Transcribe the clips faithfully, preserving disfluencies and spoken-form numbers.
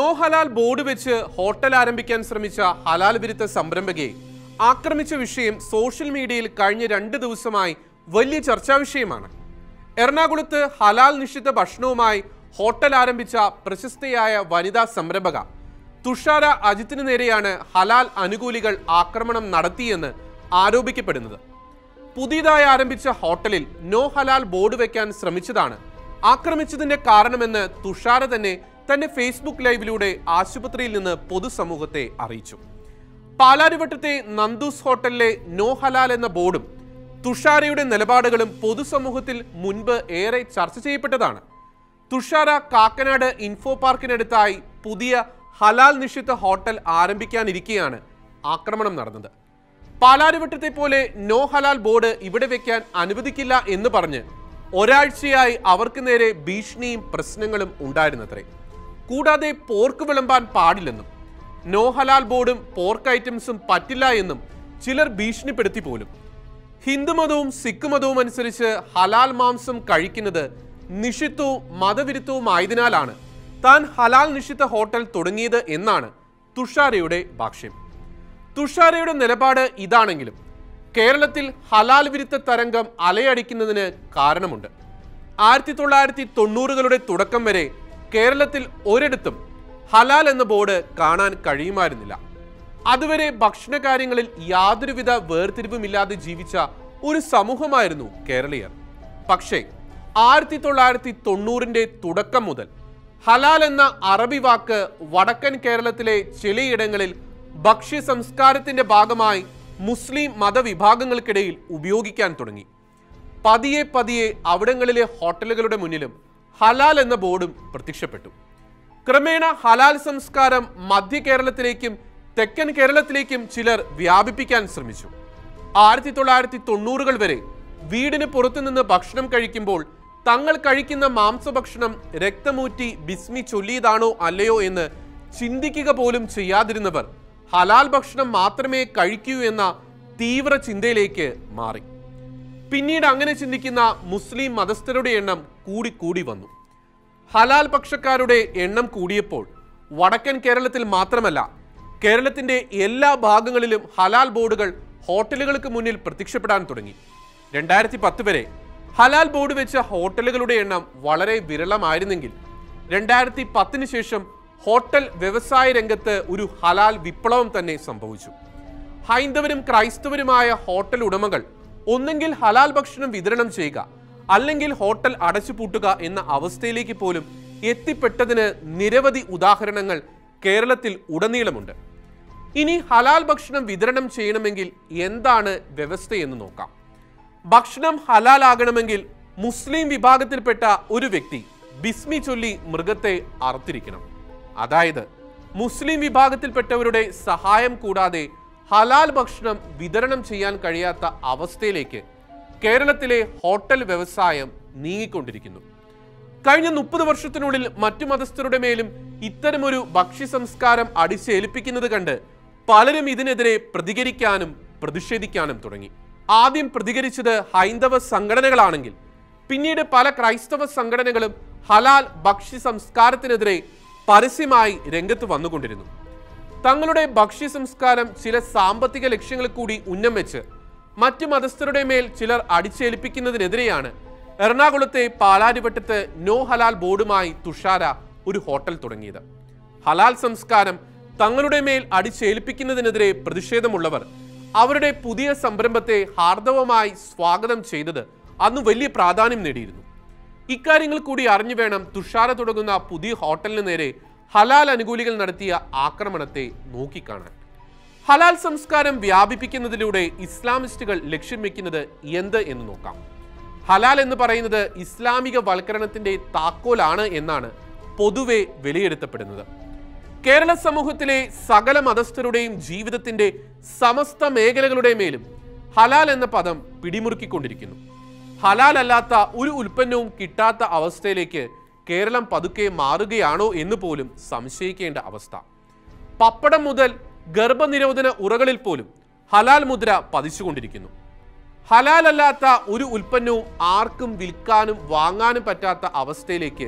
No ഹലാൽ board വെച്ച് hotel ആരംഭിക്കാൻ ശ്രമിച്ച ഹലാൽ വിരുദ്ധ സംരംഭകയെ ആക്രമിച്ച വിഷയം സോഷ്യൽ മീഡിയയിൽ കഴിഞ്ഞ രണ്ട് ദിവസമായി വലിയ ചർച്ചാ വിഷയമാണ്. എറണാകുളത്ത് ഹലാൽ നിഷിദ്ധ ഭക്ഷണവുമായി ഹോട്ടൽ ആരംഭിച്ച പ്രശസ്തയായ വനിതാ സംരംഭക തുഷാര അജിത്തിന് നേരെയാണ് ഹലാൽ അനുകൂലികൾ ആക്രമണം നടത്തിയെന്ന് ആരോപിക്കപ്പെടുന്നത്. പുതിയതായി ആരംഭിച്ച ഹോട്ടലിൽ നോ ഹലാൽ ബോർഡ് വയ്ക്കാൻ ശ്രമിച്ചതാണ് ആക്രമിച്ചതിന്റെ കാരണമെന്ന് തുഷാര തന്നെ തന്റെ ഫേസ്ബുക്ക് ലൈവിലൂടെ ആശുപത്രിയിൽ നിന്ന് പൊതുസമൂഹത്തെ അറിയിച്ചു. പാലാരിവട്ടത്തെ നന്ദൂസ് ഹോട്ടലിലെ നോ ഹലാൽ എന്ന ബോർഡും തുഷാരയുടെ നിലപാടുകളും പൊതുസമൂഹത്തിൽ മുൻപ് ഏറെ ചർച്ച ചെയ്യപ്പെട്ടതാണ്. തുഷാര കാക്കനാട് ഇൻഫോ പാർക്കിനടുത്തായി പുതിയ ഹലാൽ നിഷിദ്ധ ഹോട്ടൽ ആരംഭിക്കാനിരിക്കെയാണ് ആക്രമണം നടന്നത്. പാലാരിവട്ടത്തെ പോലെ നോ ഹലാൽ ബോർഡ് ഇവിടെ വെക്കാൻ അനുവദിക്കില്ല എന്ന് പറഞ്ഞ് ഒരാഴ്ചയായി അവർക്ക് നേരെ ഭീഷണിയും പ്രശ്നങ്ങളും ഉണ്ടായിരുന്നത്രേ. കൂടാതെ പോർക്ക് വിളമ്പാൻ പാടില്ലെന്നും നോ ഹലാൽ ബോർഡും പോർക്ക് ഐറ്റംസും പറ്റില്ല എന്നും ചിലർ ഭീഷണിപ്പെടുത്തി പോലും. ഹിന്ദുമതവും സിഖ് മതവും അനുസരിച്ച് ഹലാൽ മാംസം കഴിക്കുന്നത് നിഷിദ്ധവും മതവിരുദ്ധവുമായതിനാലാണ് താൻ ഹലാൽ നിഷിദ്ധ ഹോട്ടൽ തുടങ്ങിയത് എന്നാണ് തുഷാരയുടെ ഭാഷ്യം. തുഷാരയുടെ നിലപാട് ഇതാണെങ്കിലും കേരളത്തിൽ ഹലാൽ വിരുദ്ധ തരംഗം അലയടിക്കുന്നതിന് കാരണമുണ്ട്. ആയിരത്തി തൊള്ളായിരത്തി തൊണ്ണൂറുകളുടെ തുടക്കം വരെ കേരളത്തിൽ ഒരിടത്തും ഹലാൽ എന്ന ബോർഡ് കാണാൻ കഴിയുമായിരുന്നില്ല. അതുവരെ ഭക്ഷണകാര്യങ്ങളിൽ യാതൊരുവിധ വേർതിരിവുമില്ലാതെ ജീവിച്ച ഒരു സമൂഹമായിരുന്നു കേരളീയർ. പക്ഷേ ആയിരത്തി തൊള്ളായിരത്തി തൊണ്ണൂറിന്റെ തുടക്കം മുതൽ ഹലാൽ എന്ന അറബി വാക്ക് വടക്കൻ കേരളത്തിലെ ചിലയിടങ്ങളിൽ ഭക്ഷ്യ സംസ്കാരത്തിന്റെ ഭാഗമായി മുസ്ലിം മതവിഭാഗങ്ങൾക്കിടയിൽ ഉപയോഗിക്കാൻ തുടങ്ങി. പതിയെ പതിയെ അവിടങ്ങളിലെ ഹോട്ടലുകളുടെ മുന്നിലും ഹലാൽ എന്ന ബോർഡും പ്രത്യക്ഷപ്പെട്ടു. ക്രമേണ ഹലാൽ സംസ്കാരം മധ്യ കേരളത്തിലേക്കും തെക്കൻ കേരളത്തിലേക്കും ചിലർ വ്യാപിപ്പിക്കാൻ ശ്രമിച്ചു. ആയിരത്തി തൊള്ളായിരത്തി തൊണ്ണൂറുകൾ വരെ വീടിന് പുറത്തുനിന്ന് ഭക്ഷണം കഴിക്കുമ്പോൾ തങ്ങൾ കഴിക്കുന്ന മാംസഭക്ഷണം രക്തമൂറ്റി ബിസ്മി ചൊല്ലിയതാണോ അല്ലയോ എന്ന് ചിന്തിക്കുക പോലും ചെയ്യാതിരുന്നവർ ഹലാൽ ഭക്ഷണം മാത്രമേ കഴിക്കൂ എന്ന തീവ്ര ചിന്തയിലേക്ക് മാറി. പിന്നീട് അങ്ങനെ ചിന്തിക്കുന്ന മുസ്ലിം മതസ്ഥരുടെ എണ്ണം കൂടിക്കൂടി വന്നു. ഹലാൽ പക്ഷക്കാരുടെ എണ്ണം കൂടിയപ്പോൾ വടക്കൻ കേരളത്തിൽ മാത്രമല്ല കേരളത്തിന്റെ എല്ലാ ഭാഗങ്ങളിലും ഹലാൽ ബോർഡുകൾ ഹോട്ടലുകൾക്ക് മുന്നിൽ പ്രത്യക്ഷപ്പെടാൻ തുടങ്ങി. രണ്ടായിരത്തി പത്ത് വരെ ഹലാൽ ബോർഡ് വെച്ച ഹോട്ടലുകളുടെ എണ്ണം വളരെ വിരളമായിരുന്നെങ്കിൽ രണ്ടായിരത്തി പത്തിന് ശേഷം ഹോട്ടൽ വ്യവസായ രംഗത്ത് ഒരു ഹലാൽ വിപ്ലവം തന്നെ സംഭവിച്ചു. ഹൈന്ദവരും ക്രൈസ്തവരുമായ ഹോട്ടൽ ഉടമകൾ ഒന്നെങ്കിൽ ഹലാൽ ഭക്ഷണം വിതരണം ചെയ്യുക അല്ലെങ്കിൽ ഹോട്ടൽ അടച്ചുപൂട്ടുക എന്ന അവസ്ഥയിലേക്ക് പോലും എത്തിപ്പെട്ടതിന് നിരവധി ഉദാഹരണങ്ങൾ കേരളത്തിൽ ഉടനീളമുണ്ട്. ഇനി ഹലാൽ ഭക്ഷണം വിതരണം ചെയ്യണമെങ്കിൽ എന്താണ് വ്യവസ്ഥയെന്ന് നോക്കാം. ഭക്ഷണം ഹലാലാകണമെങ്കിൽ മുസ്ലിം വിഭാഗത്തിൽപ്പെട്ട ഒരു വ്യക്തി ബിസ്മി ചൊല്ലി മൃഗത്തെ അറുത്തിരിക്കണം. അതായത് മുസ്ലിം വിഭാഗത്തിൽപ്പെട്ടവരുടെ സഹായം കൂടാതെ ഹലാൽ ഭക്ഷണം വിതരണം ചെയ്യാൻ കഴിയാത്ത അവസ്ഥയിലേക്ക് കേരളത്തിലെ ഹോട്ടൽ വ്യവസായം നീങ്ങിക്കൊണ്ടിരിക്കുന്നു. കഴിഞ്ഞ മുപ്പത് വർഷത്തിനുള്ളിൽ മറ്റു മതസ്ഥരുടെ മേലും ഇത്തരമൊരു ഭക്ഷ്യ സംസ്കാരം അടിച്ചേൽപ്പിക്കുന്നത് കണ്ട് പലരും ഇതിനെതിരെ പ്രതികരിക്കാനും പ്രതിഷേധിക്കാനും തുടങ്ങി. ആദ്യം പ്രതികരിച്ചത് ഹൈന്ദവ സംഘടനകളാണെങ്കിൽ പിന്നീട് പല ക്രൈസ്തവ സംഘടനകളും ഹലാൽ ഭക്ഷ്യ സംസ്കാരത്തിനെതിരെ പരസ്യമായി രംഗത്ത് വന്നുകൊണ്ടിരുന്നു. തങ്ങളുടെ ഭക്ഷ്യ സംസ്കാരം ചില സാമ്പത്തിക ലക്ഷ്യങ്ങൾ കൂടി ഉന്നം വെച്ച് മറ്റു മതസ്ഥരുടെ മേൽ ചിലർ അടിച്ചേൽപ്പിക്കുന്നതിനെതിരെയാണ് എറണാകുളത്തെ പാലാരിവട്ടത്ത് നോ ഹലാൽ ബോർഡുമായി തുഷാര ഒരു ഹോട്ടൽ തുടങ്ങിയത്. ഹലാൽ സംസ്കാരം തങ്ങളുടെ മേൽ അടിച്ചേൽപ്പിക്കുന്നതിനെതിരെ പ്രതിഷേധമുള്ളവർ അവരുടെ പുതിയ സംരംഭത്തെ ഹാർദവമായി സ്വാഗതം ചെയ്തത് അന്ന് വലിയ പ്രാധാന്യം നേടിയിരുന്നു. ഇക്കാര്യങ്ങൾ കൂടി അറിഞ്ഞു വേണം തുഷാര തുടങ്ങുന്ന പുതിയ ഹോട്ടലിന് നേരെ ഹലാൽ അനുകൂലികൾ നടത്തിയ ആക്രമണത്തെ നോക്കിക്കാണാൻ. ഹലാൽ സംസ്കാരം വ്യാപിപ്പിക്കുന്നതിലൂടെ ഇസ്ലാമിസ്റ്റുകൾ ലക്ഷ്യം വെക്കുന്നത് എന്ത് എന്ന് നോക്കാം. ഹലാൽ എന്ന് പറയുന്നത് ഇസ്ലാമിക വൽക്കരണത്തിന്റെ താക്കോലാണ് എന്നാണ് പൊതുവെ വിലയിരുത്തപ്പെടുന്നത്. കേരള സമൂഹത്തിലെ സകല മതസ്ഥരുടെയും ജീവിതത്തിന്റെ സമസ്ത മേഖലകളുടെ മേലും ഹലാൽ എന്ന പദം പിടിമുറുക്കിക്കൊണ്ടിരിക്കുന്നു. ഹലാൽ അല്ലാത്ത ഒരു ഉൽപ്പന്നവും കിട്ടാത്ത അവസ്ഥയിലേക്ക് കേരളം പതുക്കെ മാറുകയാണോ എന്ന് പോലും സംശയിക്കേണ്ട അവസ്ഥ. പപ്പടം മുതൽ ഗർഭനിരോധന ഉറകളിൽ പോലും ഹലാൽ മുദ്ര പതിച്ചുകൊണ്ടിരിക്കുന്നു. ഹലാൽ അല്ലാത്ത ഒരു ഉൽപ്പന്നവും ആർക്കും വിൽക്കാനും വാങ്ങാനും പറ്റാത്ത അവസ്ഥയിലേക്ക്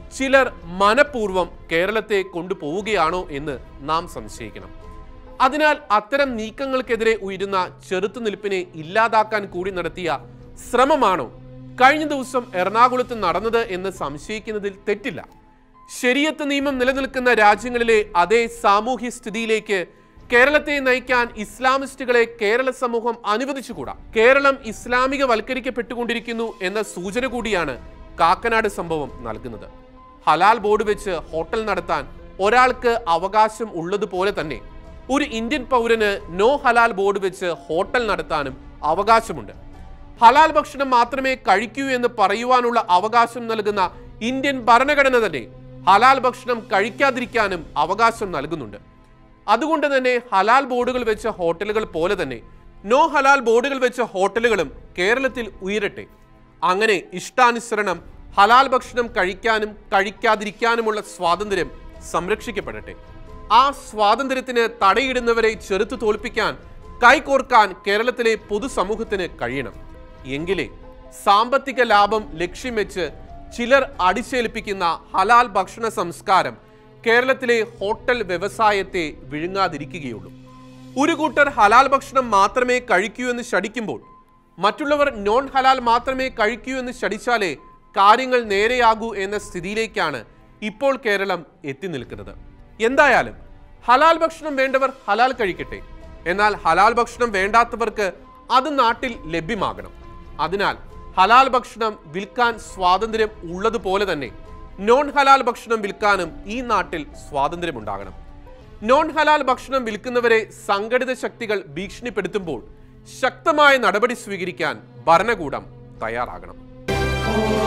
ചിലർ മനഃപൂർവ്വം കേരളത്തെ കൊണ്ടുപോവുകയാണോ എന്ന് നാം സംശയിക്കണം. അതിനാൽ അത്തരം നീക്കങ്ങൾക്കെതിരെ ഉയരുന്ന ചെറുത്തുനിൽപ്പിനെ ഇല്ലാതാക്കാൻ കൂടി നടത്തിയ ശ്രമമാണോ കഴിഞ്ഞ ദിവസം എറണാകുളത്ത് നടന്നത് എന്ന് സംശയിക്കുന്നതിൽ തെറ്റില്ല. ശരീഅത്ത് നിയമം നിലനിൽക്കുന്ന രാജ്യങ്ങളിലെ അതേ സാമൂഹ്യ സ്ഥിതിയിലേക്ക് കേരളത്തെ നയിക്കാൻ ഇസ്ലാമിസ്റ്റുകളെ കേരള സമൂഹം അനുവദിച്ചുകൂടാ. കേരളം ഇസ്ലാമികവൽക്കരിക്കപ്പെട്ടുകൊണ്ടിരിക്കുന്നു എന്ന സൂചന കൂടിയാണ് കാക്കനാട് സംഭവം നൽകുന്നത്. ഹലാൽ ബോർഡ് വെച്ച് ഹോട്ടൽ നടത്താൻ ഒരാൾക്ക് അവകാശം ഉള്ളതുപോലെ തന്നെ ഒരു ഇന്ത്യൻ പൗരന് നോ ഹലാൽ ബോർഡ് വെച്ച് ഹോട്ടൽ നടത്താനും അവകാശമുണ്ട്. ഹലാൽ ഭക്ഷണം മാത്രമേ കഴിക്കൂ എന്ന് പറയുവാനുള്ള അവകാശം നൽകുന്ന ഇന്ത്യൻ ഭരണഘടന തന്നെ ഹലാൽ ഭക്ഷണം കഴിക്കാതിരിക്കാനും അവകാശം നൽകുന്നുണ്ട്. അതുകൊണ്ട് തന്നെ ഹലാൽ ബോർഡുകൾ വെച്ച ഹോട്ടലുകൾ പോലെ തന്നെ നോ ഹലാൽ ബോർഡുകൾ വെച്ച ഹോട്ടലുകളും കേരളത്തിൽ ഉയരട്ടെ. അങ്ങനെ ഇഷ്ടാനുസരണം ഹലാൽ ഭക്ഷണം കഴിക്കാനും കഴിക്കാതിരിക്കാനുമുള്ള സ്വാതന്ത്ര്യം സംരക്ഷിക്കപ്പെടട്ടെ. ആ സ്വാതന്ത്ര്യത്തിന് തടയിടുന്നവരെ ചെറുത്തു തോൽപ്പിക്കാൻ കൈകോർക്കാൻ കേരളത്തിലെ പൊതുസമൂഹത്തിന് കഴിയണം. എങ്കിലേ സാമ്പത്തിക ലാഭം ലക്ഷ്യം വെച്ച് ചിലർ അടിച്ചേൽപ്പിക്കുന്ന ഹലാൽ ഭക്ഷണ സംസ്കാരം കേരളത്തിലെ ഹോട്ടൽ വ്യവസായത്തെ വിഴുങ്ങാതിരിക്കുകയുള്ളൂ. ഒരു കൂട്ടർ ഹലാൽ ഭക്ഷണം മാത്രമേ കഴിക്കൂ എന്ന് ശഠിക്കുമ്പോൾ മറ്റുള്ളവർ നോൺ ഹലാൽ മാത്രമേ കഴിക്കൂ എന്ന് ശഠിച്ചാലേ കാര്യങ്ങൾ നേരെയാകൂ എന്ന സ്ഥിതിയിലേക്കാണ് ഇപ്പോൾ കേരളം എത്തി നിൽക്കുന്നത്. എന്തായാലും ഹലാൽ ഭക്ഷണം വേണ്ടവർ ഹലാൽ കഴിക്കട്ടെ. എന്നാൽ ഹലാൽ ഭക്ഷണം വേണ്ടാത്തവർക്ക് അത് നാട്ടിൽ ലഭ്യമാകണം. അതിനാൽ ഹലാൽ ഭക്ഷണം വിൽക്കാൻ സ്വാതന്ത്ര്യം ഉള്ളതുപോലെ തന്നെ നോൺ ഹലാൽ ഭക്ഷണം വിൽക്കാനും ഈ നാട്ടിൽ സ്വാതന്ത്ര്യമുണ്ടാകണം. നോൺ ഹലാൽ ഭക്ഷണം വിൽക്കുന്നവരെ സംഘടിത ശക്തികൾ ഭീഷണിപ്പെടുത്തുമ്പോൾ ശക്തമായ നടപടി സ്വീകരിക്കാൻ ഭരണകൂടം തയ്യാറാകണം.